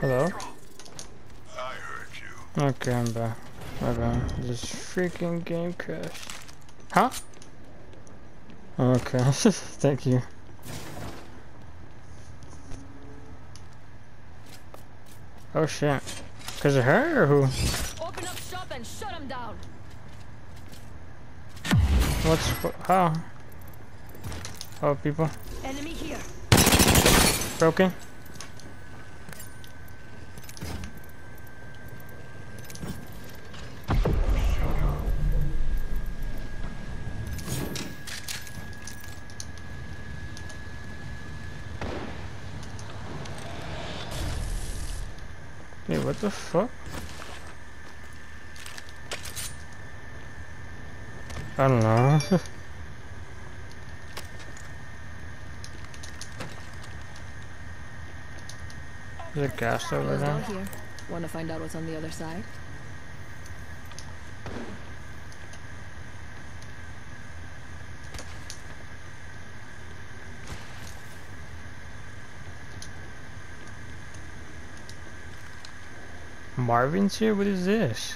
Hello? I heard you. Okay, I'm back. Okay, this freaking game crashed. Huh? Okay, thank you. Oh shit. Cause of her or who? Open up shop and shut him down. How? Oh, people. Enemy here. Broken? Wait, what the fuck? I don't know. There's a gas over Closed door there. here. Want to find out what's on the other side? Marvin's here? What is this?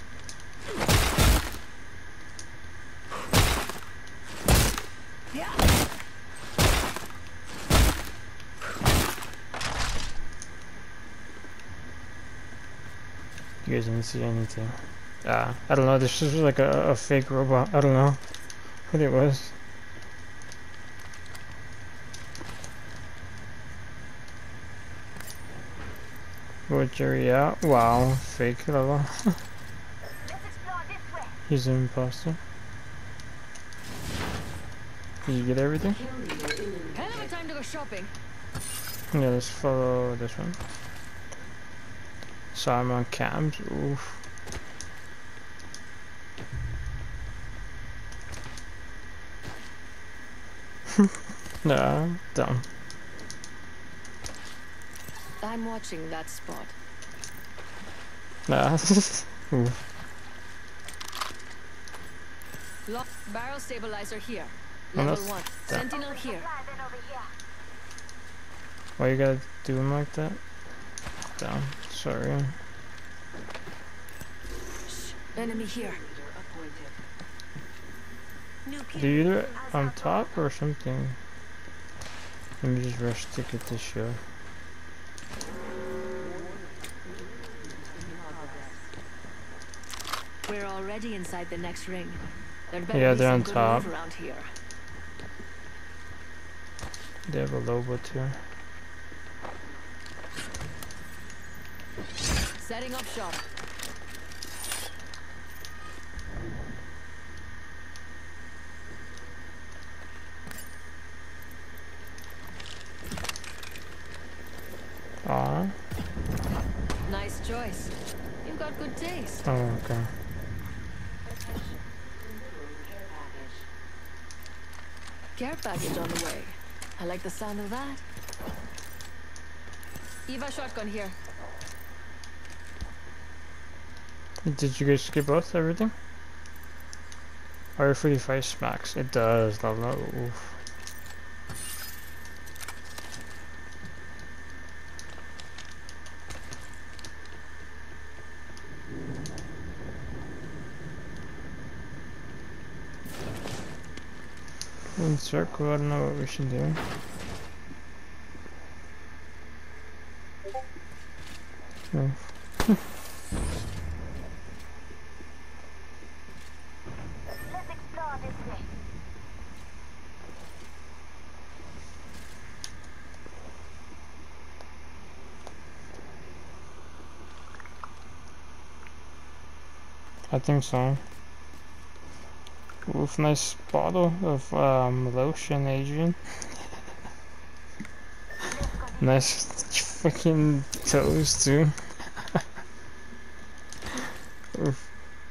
You guys didn't see anything. I don't know, this was like a fake robot. I don't know what it was. Butchery out. Wow, fake level. He's an imposter. Did you get everything? Hell of a time to go shopping. Yeah, let's follow this one. So I'm on cams. Oof. Nah, dumb. I'm watching that spot. Nah. Oof. Lock barrel stabilizer here. Oh, Level that's 1. that. Sentinel here. Why you gotta do him like that? Dumb. Sorry. Shh. Enemy here. Do you do it on top or something? Let me just rush to get this show. We're already inside the next ring. There'd Yeah, be they're some on good top. loot around here. They have a Lobo too. Setting up shop. Aw. Nice choice. You've got good taste. Oh, okay. Care package on the way. I like the sound of that. Eva shotgun here. Did you guys skip both everything? R45 smacks. It does. Oof. In circle, I don't know what we should do. No. Let's explore this way. I think so. Oof, nice bottle of lotion, Adrian. Nice fucking toes too. Oof.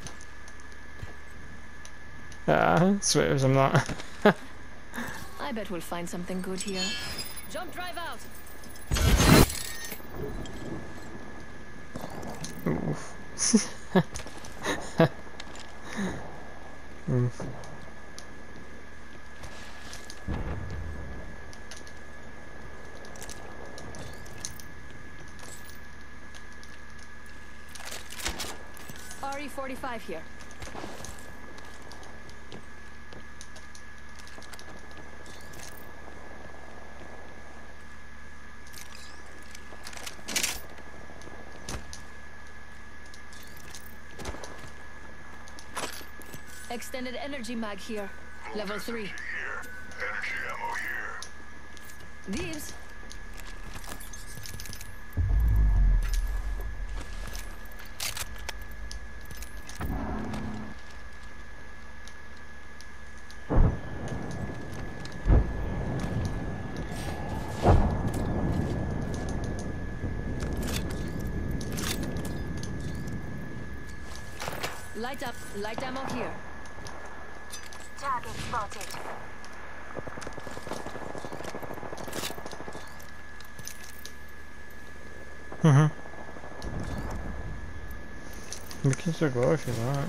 Swears I'm not. I bet we'll find something good here. Jump drive out. Oof. Oof. 345 here. Extended energy mag here. Level 3. Here. Energy ammo here. Thieves. Light up. Light ammo here. Target spotted. We can still go if you want.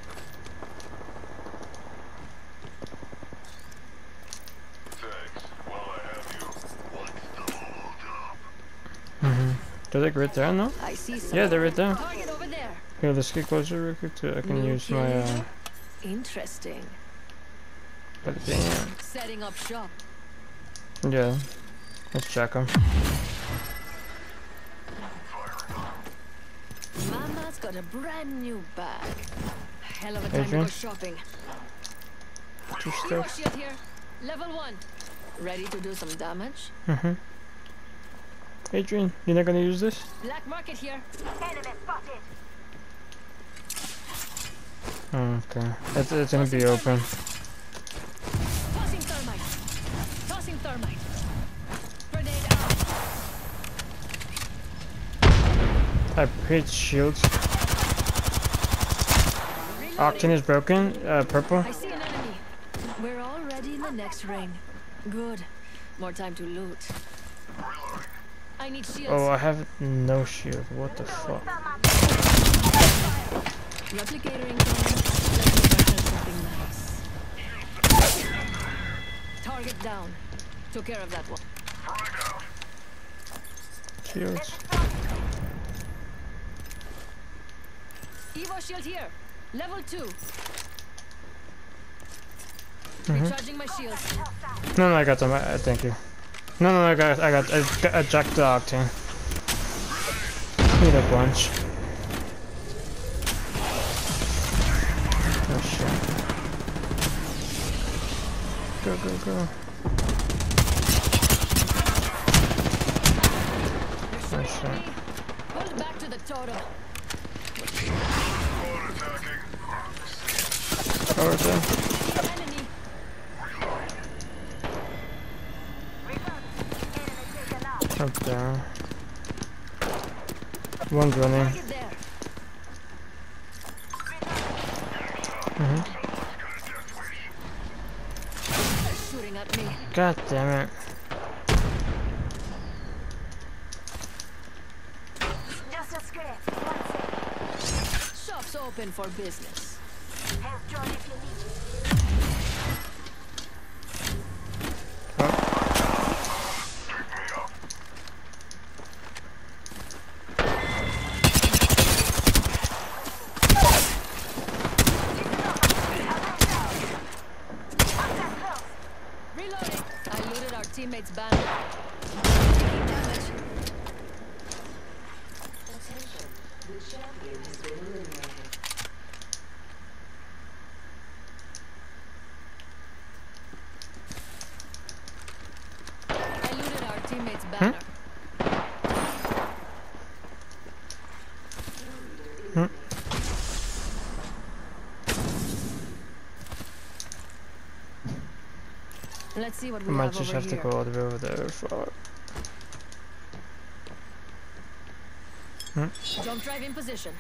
Thanks. While I have you, what's the hold up? They're like right there now? I see some. Yeah, they're right there. Target over there. Here, let's get closer real quick so I can New use my kill. Interesting. but damn. Setting up shop. Yeah. Let's check them. Mama's got a brand new bag. Hell of a time to Adrian? go shopping. Two Hero stuff. shield here. Level 1. Ready to do some damage? Adrian, you're not gonna use this? Black market here. Enemy spotted. Oh, okay. It's gonna be open. Tossing thermite. Tossing thermite. Grenade out. I hate shields. Octane is broken. Purple. I see an enemy. We're already in the next ring. Good. More time to loot. I need shields. Oh, I have no shield. What the fuck? Replicator incoming. Let me work on something nice. Target down. Took care of that one. Shields. Evo shield here. Level 2. Recharging my shields. No, I got them. Thank you. No, I jacked the Octane. Need a bunch. Oh shit. Go. Oh shit. Pull back to the totem. Over there. Enemy. Up there. One's running. Target there. They're shooting at me. God damn it. Just a script. One sec. Shop's open for business. Help join if you need. Reloading. I looted our teammates' banner. Taking damage. I looted our teammates' banner. Let's see what I we might have just over have to here. go all the way over there. For... Jump drive in position.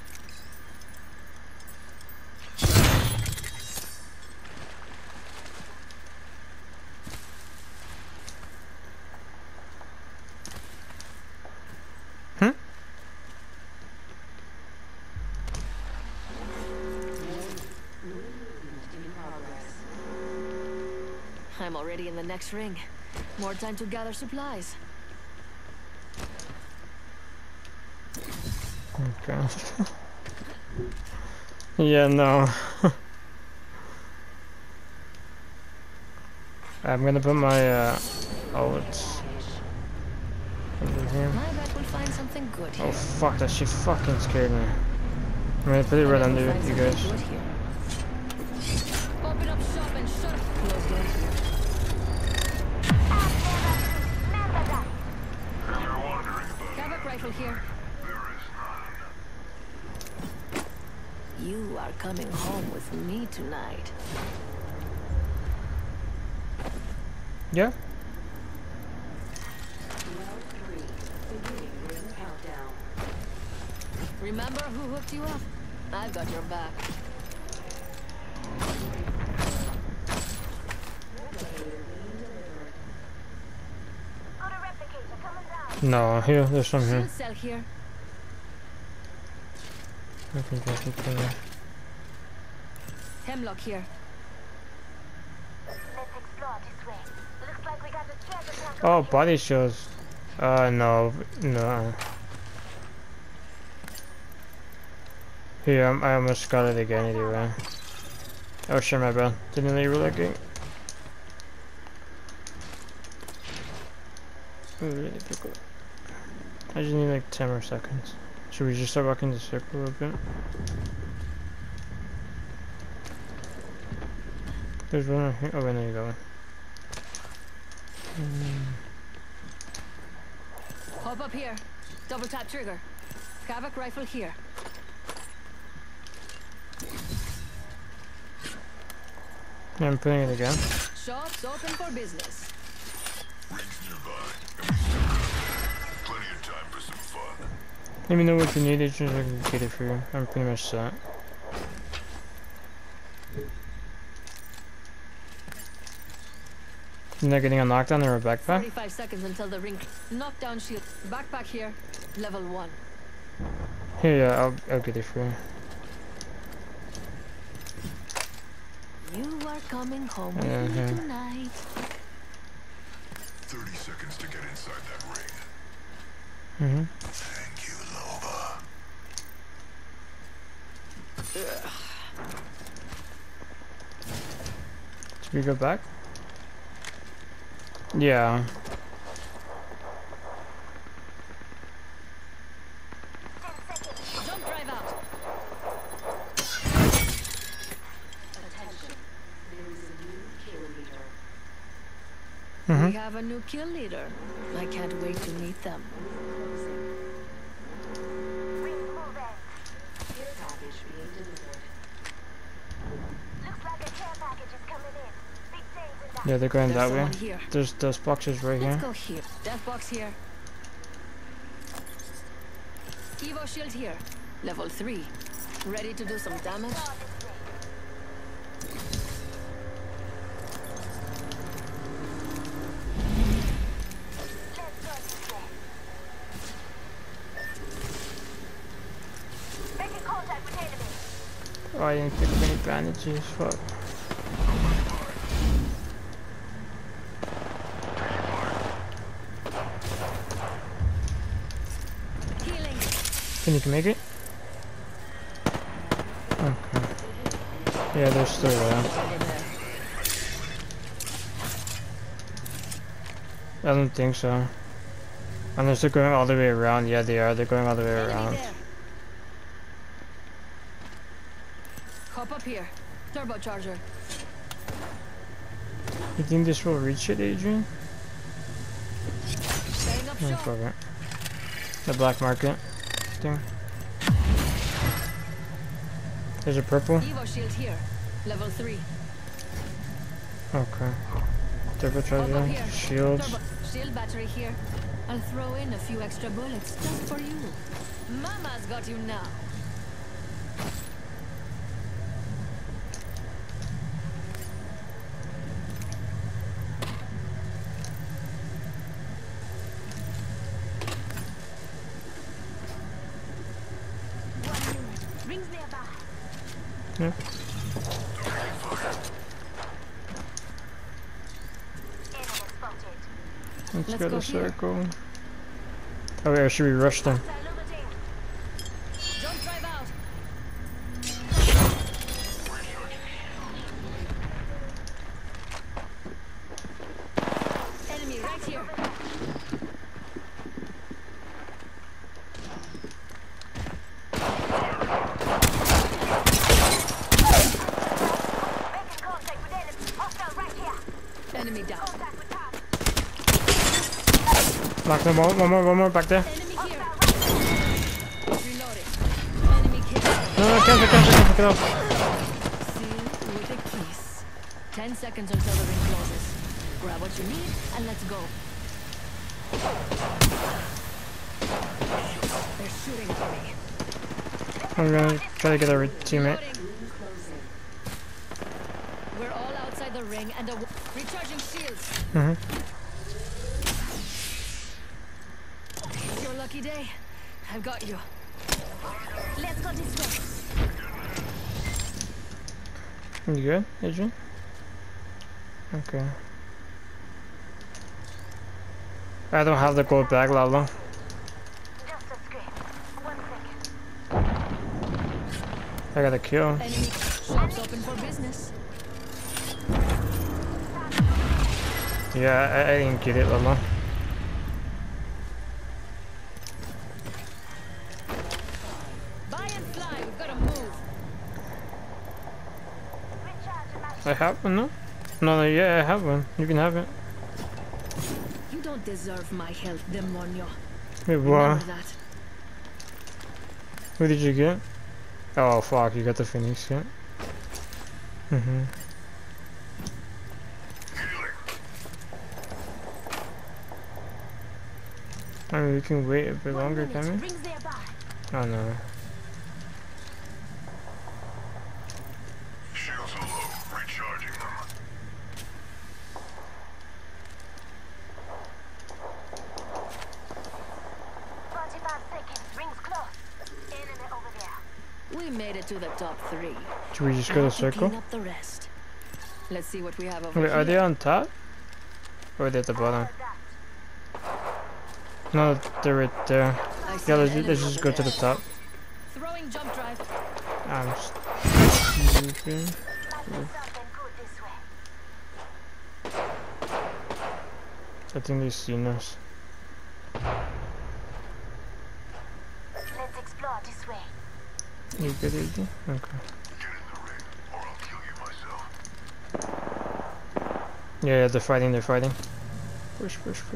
I'm already in the next ring. More time to gather supplies. Okay. Yeah, no. I'm gonna put my ult over here. My bet we'll find something good here. Oh fuck, that shit fucking scared me. I'm gonna put it I right bet under we'll find you something guys. good here. Open up shop and shut up. Close door here. Remember that. If you're wondering about Havoc rifle here. there is none. You are coming home with me tonight. Yeah? Remember who hooked you up? I've got your back. Got a replicator coming down. No, here, there's some here. Shield cell here. I think I should kill her. Hemlock here. Let's explore this way. Looks like we got a treasure hunt. Oh, body shields. No, no. Here, I almost got it again anyway. Oh shit, my bad. Didn't know you were looking. Ooh, really quickly. I just need like 10 more seconds. Should we just start walking the circle a little bit? There's one right here. Oh, wait, there you go. Hop up here. Double tap trigger. Havoc rifle here. Yeah, I'm putting it again. Shops open for business. Rings nearby. Plenty of time for some fun. Let me know what you need, just I can get it for you. I'm pretty much set. You're not getting a knockdown or a backpack? 45 seconds until the ring. Knockdown shield. Backpack here. Level 1. Here, yeah, I'll get it for you. You are coming home with Yeah, me yeah. tonight. 30 seconds to get inside that ring. Mm-hmm. Thank you, Loba. Should we go back? Yeah. 10 seconds. Jump drive out. Mm-hmm. We have a new kill leader. I can't wait to meet them. Rings moving. Looks like a care package is coming in. Big things in that. Yeah, they're going There's that way. someone here. There's those boxes right Let's here. go here. Death box here. Evo shield here. Level 3. Ready to do some damage? Explore this way. Let's go this way. Making contact with enemy. Oh, I didn't pick up any bandages. Fuck. Healing. Can you make it? Okay. Yeah, they're still there. Over there. I don't think so. Unless they're going all the way around. Yeah, they are. They're going all the way Enemy around. there. Hop up here. Turbocharger. You think this will reach it, Adrian? Setting up No, shop. fuck it. The black market thing. There's a purple. Evo shield here. Level 3. Okay. Hop up Turbocharger, here. shields. Turbo shield battery here. I'll throw in a few extra bullets just for you. Mama's got you now. Rings nearby. Yeah. Enemy spotted. Let's Let's go go to here. circle. Oh wait, or should we rush them? Illuminating. Jump drive out. Right here. Making contact with enemy. Hostile right here. Enemy down. Contact with target. Knock them out. One more back there. Enemy here. Reloading. Enemy kill. No, cancel, get off. Seal with a kiss. 10 seconds until the ring closes. Grab what you need and let's go. They're shooting at me. I'm gonna try to get our teammate. Reloading. We're all outside the ring and recharging shields. It's your lucky day. I've got you. Let's go this way. You good, Adrian? Okay. I don't have the gold bag, Lalo. Just a scrape. 1 second. I got a kill. Enemy shops open for business. Yeah, I didn't get it, Lalo. Buy and fly. We've got to move. Recharge my I have one, no? No, yeah, I have one. You can have it. You don't deserve my help, demonio. Wait, what? Remember that. What did you get? Oh, fuck, you got the Phoenix, yeah. I mean, we can wait a bit 1 longer, minute. can we? Rings nearby. Oh, no. Shields are low. Recharging them. Rings close. Enemy over there. We made it to the top 3. Should we just go to Now circle? picking up the rest. Let's see what we have over Wait, here. are they on top? Or are they at the bottom? No, they're right there. I see Yeah, an let's enemy just over go to the there. top. Throwing jump drive. I'm stupid. Might be something good this way. I think they've seen us. Let's explore this way. You good, AD? Okay. Get in the ring, or I'll kill you myself. Yeah, they're fighting, Push.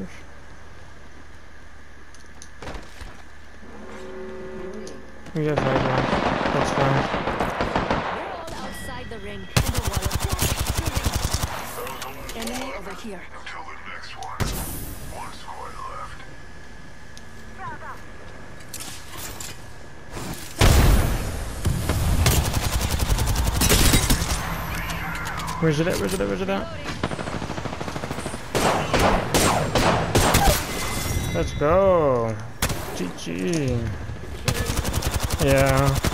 We have high ground. That's fine. We're all outside the ring. Underwater. Shooting. Enemy over here. Until the next one. One squad left. Frog up. Where's it at? Let's go. GG. Yeah.